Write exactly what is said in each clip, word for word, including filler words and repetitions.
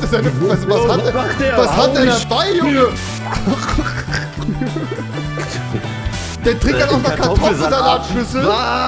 ist eine, was, was hat, macht der? was hat der dabei, Junge? Der trinkt dann auch noch Kartoffelsalatschüssel.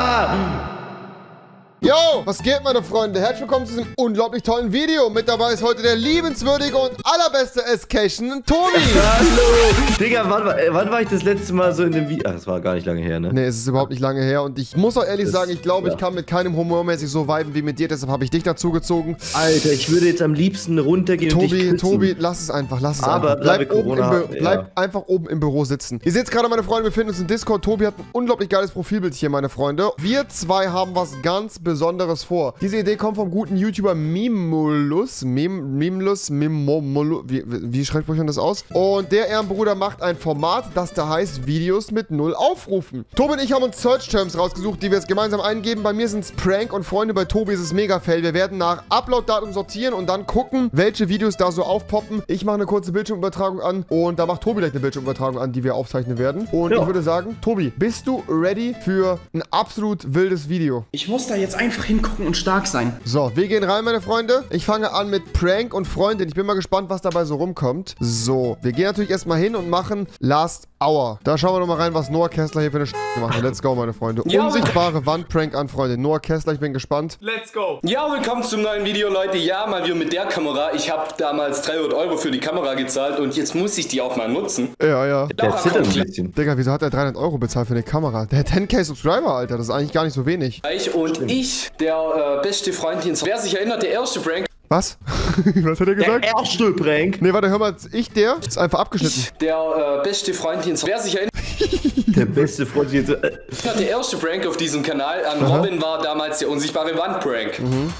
Yo, was geht, meine Freunde? Herzlich willkommen zu diesem unglaublich tollen Video. Mit dabei ist heute der liebenswürdige und allerbeste Escation, Tobi. Hallo. Digga, wann war, wann war ich das letzte Mal so in dem Video? Ach, das war gar nicht lange her, ne? Nee, es ist überhaupt nicht lange her. Und ich muss auch ehrlich das, sagen, ich glaube, ja. ich kann mit keinem humormäßig so viben wie mit dir. Deshalb habe ich dich dazu gezogen. Alter, ich würde jetzt am liebsten runtergehen Tobi, und dich küssen. Tobi, lass es einfach, lass es Aber einfach. Bleib, oben Corona, im bleib ja. einfach oben im Büro sitzen. Ihr seht gerade, meine Freunde, wir befinden uns in Discord. Tobi hat ein unglaublich geiles Profilbild hier, meine Freunde. Wir zwei haben was ganz Besonderes vor. Diese Idee kommt vom guten YouTuber Mimulus. Mim, Mimulus, Mimulus, wie, wie schreibt man das aus? Und der Ehrenbruder macht ein Format, das da heißt Videos mit null Aufrufen. Tobi und ich haben uns Search Terms rausgesucht, die wir jetzt gemeinsam eingeben. Bei mir sind es Prank und Freunde, bei Tobi ist es Mega-Fail. Wir werden nach Upload-Datum sortieren und dann gucken, welche Videos da so aufpoppen. Ich mache eine kurze Bildschirmübertragung an und da macht Tobi gleich eine Bildschirmübertragung an, die wir aufzeichnen werden. Und ja. ich würde sagen, Tobi, bist du ready für ein absolut wildes Video? Ich muss da jetzt einfach hingucken und stark sein. So, wir gehen rein, meine Freunde. Ich fange an mit Prank und Freundin. Ich bin mal gespannt, was dabei so rumkommt. So, wir gehen natürlich erstmal hin und machen Last Hour. Da schauen wir doch mal rein, was Noah Kessler hier für eine Sch gemacht hat. Let's go, meine Freunde. Ja, unsichtbare Wandprank an Freunde. Noah Kessler, ich bin gespannt. Let's go. Ja, willkommen zum neuen Video, Leute. Ja, mal wieder mit der Kamera. Ich habe damals dreihundert Euro für die Kamera gezahlt und jetzt muss ich die auch mal nutzen. Ja, ja. Der zittert ein bisschen. Digga, wieso hat er dreihundert Euro bezahlt für eine Kamera? Der hat zehn K Subscriber, Alter. Das ist eigentlich gar nicht so wenig. Und ich, der äh, beste Freundin, wer sich erinnert, der erste Prank. Was? Was hat er gesagt? Der erste Prank. Nee, warte, hör mal. Ich, der ist einfach abgeschnitten. Ich, der äh, beste Freundin, wer sich erinnert. Der beste Freund jetzt. Äh. Der erste Prank auf diesem Kanal an Aha. Robin war damals der unsichtbare Wand-Prank. Mhm.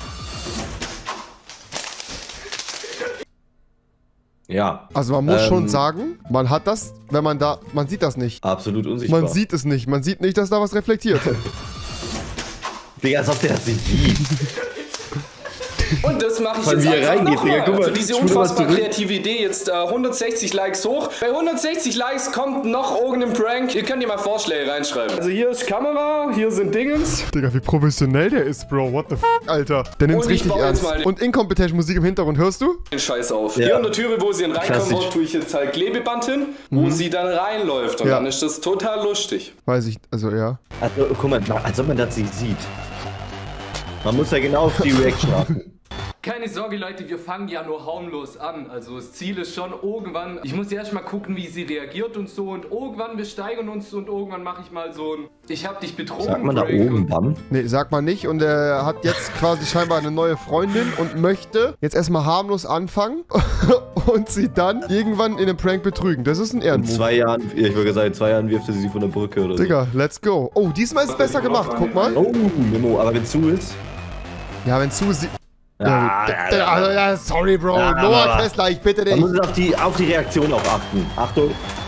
Ja. Also man muss ähm, schon sagen, man hat das, wenn man da, man sieht das nicht. Absolut unsichtbar. Man sieht es nicht. Man sieht nicht, dass da was reflektiert. Digga, als ob der das nicht sieht. Und das mache ich Von jetzt wie er einfach reingeht, nochmal. Digga, guck mal, Für diese spul mal unfassbar zurück. kreative Idee jetzt äh, hundertsechzig Likes hoch. Bei hundertsechzig Likes kommt noch irgendein Prank. Ihr könnt ihr mal Vorschläge reinschreiben. Also hier ist Kamera, hier sind Dingens. Digga, wie professionell der ist, Bro. What the f***, Alter. Der nimmt es Und ich richtig baue jetzt ernst. mal- Und inkompetent Musik im Hintergrund, hörst du? Den Scheiß auf. Ja. Hier an der Türe, wo sie reinkommen Klassisch. wollen, tue ich jetzt halt Klebeband hin, wo sie dann reinläuft. Und Ja. dann ist das total lustig. Weiß ich, also ja. Also, guck mal, als ob man das nicht sieht. Man muss ja genau auf die Reaction achten. Keine Sorge, Leute, wir fangen ja nur harmlos an. Also das Ziel ist schon irgendwann, ich muss erst mal gucken, wie sie reagiert und so. Und irgendwann, wir steigern uns und irgendwann mache ich mal so ein Ich hab dich betrogen. Sagt man da Prank oben und- wann? Nee, sagt man nicht. Und er hat jetzt quasi scheinbar eine neue Freundin und möchte jetzt erstmal harmlos anfangen und sie dann irgendwann in einem Prank betrügen. Das ist ein In Ehrenmove. zwei Jahren, ja, ich würde sagen, in zwei Jahren wirft er sie von der Brücke oder so. Digga, let's go. Oh, diesmal ist es besser gemacht. Guck mal. Oh, Memo, aber wenn zu ist. Ja, wenn zu sie... Ja, Ja, ja, also, ja, sorry, Bro. Ja, Noah aber- Kessler, ich bitte Man dich. muss auf die, auf die Reaktion auch achten. Achtung.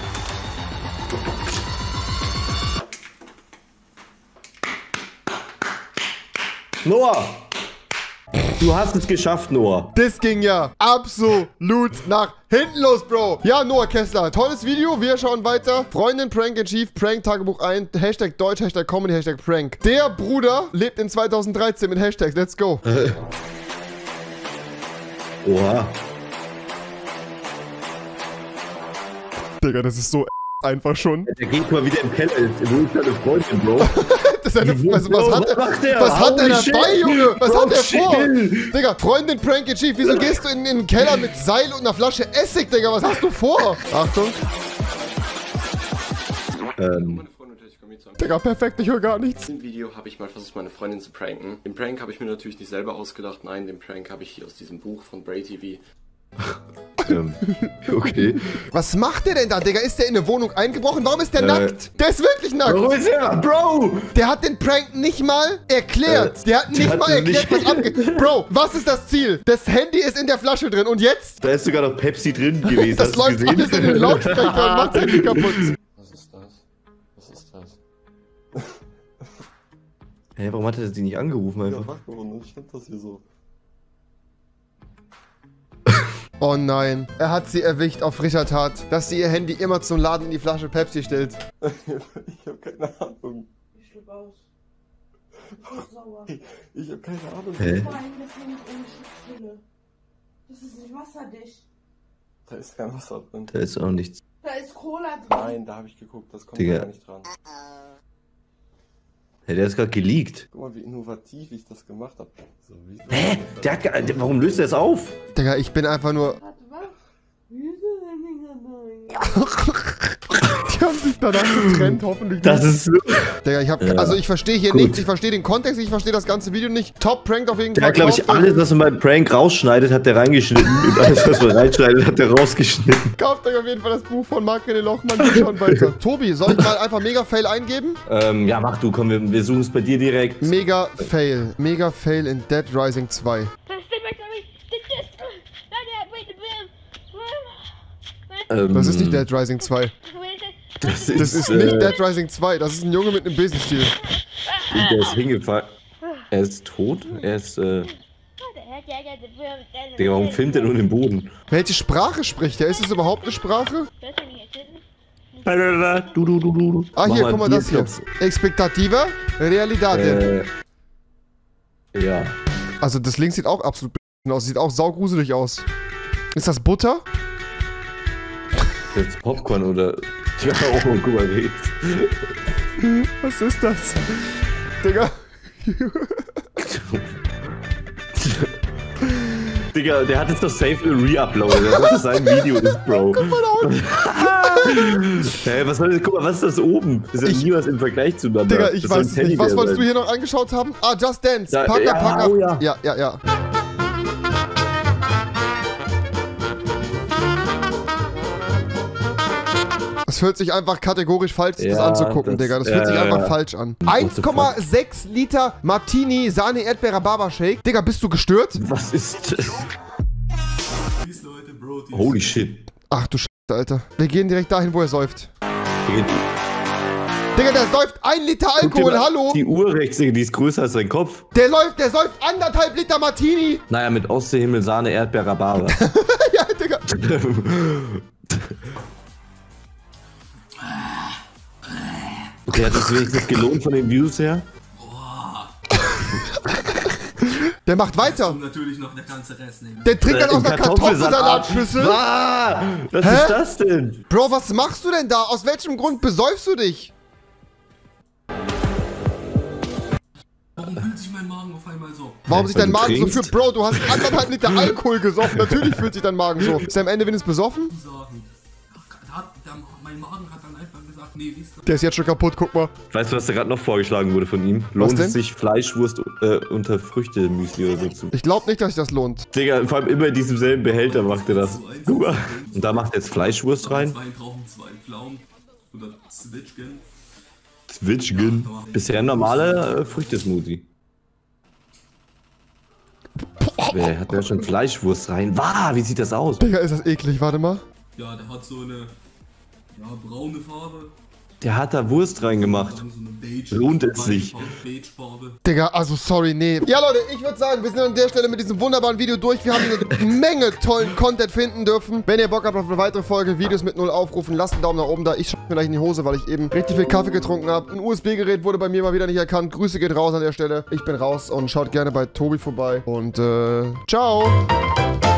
Noah! Du hast es geschafft, Noah. Das ging ja absolut nach hinten los, Bro. Ja, Noah Kessler, tolles Video. Wir schauen weiter. Freundin Prank Achieve, Prank Tagebuch ein, Hashtag Deutsch, Hashtag Comedy, Hashtag Prank. Der Bruder lebt in zweitausenddreizehn mit Hashtags. Let's go. Oha. Digga, das ist so einfach schon. Der geht mal wieder im Keller. Wo ist deine Freundin, Bro? Das ist eine, also, was Bro, hat er, was macht der? was hat er Holy dabei, shit. Junge? Was Bro, hat er vor? chill. Digga, Freundin Prank Achieve, wieso gehst du in, in den Keller mit Seil und einer Flasche Essig, Digga? Was hast du vor? Achtung. Ähm. Digga, perfekt, ich höre gar nichts. In diesem Video habe ich mal versucht, meine Freundin zu pranken. Den Prank habe ich mir natürlich nicht selber ausgedacht. Nein, den Prank habe ich hier aus diesem Buch von Bray T V. ähm. Okay. Was macht der denn da, Digga? Ist der in eine Wohnung eingebrochen? Warum ist der Äh. nackt? Der ist wirklich nackt. Wo ist er? Bro! Der hat den Prank nicht mal erklärt. Äh, der hat nicht der mal hat erklärt, nicht- was abgeht. Bro, was ist das Ziel? Das Handy ist in der Flasche drin und jetzt? Da ist sogar noch Pepsi drin gewesen. Das hast du läuft gesehen? alles in den Lautsprecher und macht Handy kaputt. Was ist das? Was ist das? Hä, warum hat er sie nicht angerufen Ja, einfach? warte mal, ich finde das hier so. Oh nein, er hat sie erwischt auf frischer Tat, dass sie ihr Handy immer zum Laden in die Flasche Pepsi stellt. Ich habe keine Ahnung. Ich flippe aus. Ich bin sauer. Ich habe keine Ahnung. Hä? Nein, das ist nicht ohne Schutzhülle. Das ist nicht wasserdicht. Da ist kein Wasser drin. Da ist auch nichts. Da ist Cola drin. Nein, da habe ich geguckt, das kommt Digga. gar nicht dran. Ja, der ist gerade geleakt. Guck mal, wie innovativ ich das gemacht habe. So, wie Hä? Der hat gar, der, warum löst er es auf? Digga, ich bin einfach nur... Warte, was? Wieso denn nicht? Die haben sich danach getrennt, hoffentlich Das nicht. ist so. Digga, ich hab... Ja. Also ich verstehe hier Gut. nichts, ich verstehe den Kontext, ich verstehe das ganze Video nicht. Top Prank auf jeden Der Fall. hat, glaube ich, Kauft euch- alles, was man beim Prank rausschneidet, hat der reingeschnitten. Und alles, was man reinschneidet, hat der rausgeschnitten. Kauft euch auf jeden Fall das Buch von Marc-René Lochmann, wir schauen weiter. Tobi, soll ich mal einfach Mega-Fail eingeben? Ähm, ja, mach du, komm, wir, wir suchen es bei dir direkt. Mega-Fail. Mega-Fail in Dead Rising zwei. Ähm, Das ist nicht Dead Rising zwei. Das Das ist äh, nicht Dead Rising zwei, das ist ein Junge mit einem Besenstiel. Der ist hingefallen. Er ist tot? Er ist, äh... Digga, warum filmt er nur den Boden? Welche Sprache spricht er? Ist es überhaupt eine Sprache? Du, du, du, du. Ah, Mach hier, guck mal das hier. Bierklopf. Expectativa, Realidade. Äh, ja. Also das Link sieht auch absolut b****n aus. Sieht auch saugruselig aus. Ist das Butter? Jetzt Popcorn oder... Ja, oh, guck mal, geht's. Was ist das? Digga. Digga, der hat jetzt doch safe re-uploadet. Das ist sein Video, ist, Bro. Guck mal da unten. Hä, was soll das? Guck mal, was ist das oben? Das ist ja Ich- nie was im Vergleich zueinander. Digga, ich Das soll weiß ein es nicht. Teddybär Was wolltest du sein. hier noch angeschaut haben? Ah, Just Dance. Da- Paka, ja, Paka. oh ja. Ja, ja, ja. Es fühlt sich einfach kategorisch falsch, sich das Ja, anzugucken, das- Digga. Das ja, fühlt sich ja, einfach ja. falsch an. What the eins Komma sechs Liter Martini Sahne Erdbeer Rhabarber Shake. Digga, bist du gestört? Was ist... Holy shit. Ach du Scheiße, Alter. Wir gehen direkt dahin, wo er säuft. Digga, Digga, der säuft ein Liter guck dir Alkohol, mal hallo? Die Uhr rechts, Digga, die ist größer als sein Kopf. Der läuft, der säuft anderthalb Liter Martini. Naja, mit Ostseehimmel, Sahne, Erdbeer, Rhabarber. Ja, Digga. Okay, hat das wenigstens gelohnt von den Views her? Der macht weiter. Natürlich noch der ganze Rest nehmen. Der trinkt dann aus einer Kartoffelsalatschüssel. Ah, was Hä? ist das denn? Bro, was machst du denn da? Aus welchem Grund besäufst du dich? Warum fühlt sich mein Magen auf einmal so? Warum Ja, sich weil dein du Magen so trinkst. fühlt? Bro, du hast anderthalb Liter Alkohol gesoffen. Natürlich fühlt sich dein Magen so. Ist er am Ende wenigstens besoffen? Sagen. Da hat, der, mein Magen hat dann einfach gesagt, nee, liest Der ist jetzt schon kaputt, guck mal. Weißt du, was da gerade noch vorgeschlagen wurde von ihm? Lohnt denn? es sich, Fleischwurst äh, unter Früchte-Müsli oder so zu... Ich glaube nicht, dass sich das lohnt. Digga, vor allem immer in diesem selben Behälter macht er das. Guck mal. Und da macht er jetzt Fleischwurst rein. Zwei Trauben, zwei Pflaumen oder Zwitschgen. Zwitschgen. Bisher normale äh, Früchtesmoothie. Wer hat da schon Fleischwurst rein? Wah, wie sieht das aus? Digga, ist das eklig. Warte mal. Ja, der hat so eine ja, braune Farbe. Der hat da Wurst reingemacht. Dann so eine beige, Lohnt es sich? Weinfarbe, Beigefarbe. Digga, also sorry, nee. Ja, Leute, ich würde sagen, wir sind an der Stelle mit diesem wunderbaren Video durch. Wir haben eine Menge tollen Content finden dürfen. Wenn ihr Bock habt auf eine weitere Folge, Videos mit null Aufrufen, lasst einen Daumen nach oben da. Ich schau mir gleich in die Hose, weil ich eben richtig viel Kaffee getrunken habe. Ein U S B-Gerät wurde bei mir mal wieder nicht erkannt. Grüße geht raus an der Stelle. Ich bin raus und schaut gerne bei Tobi vorbei. Und, äh, ciao.